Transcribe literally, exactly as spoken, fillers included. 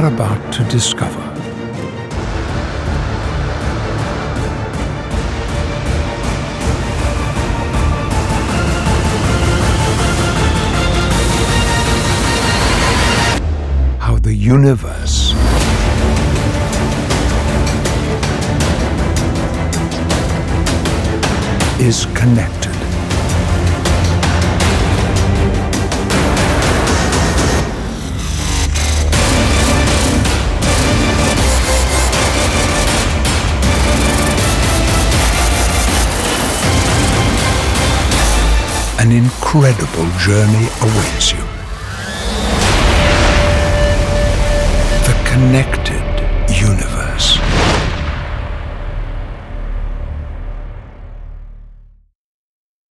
are about to discover. How the universe is connected. An incredible journey awaits you. The connected universe.